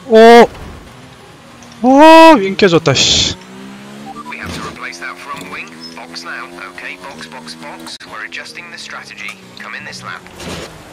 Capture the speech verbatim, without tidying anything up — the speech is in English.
오! 오, 윙 깨졌다, 씨. We have to replace that front wing. Box now. Okay, box, box, box. We're adjusting the strategy. Come in this lap.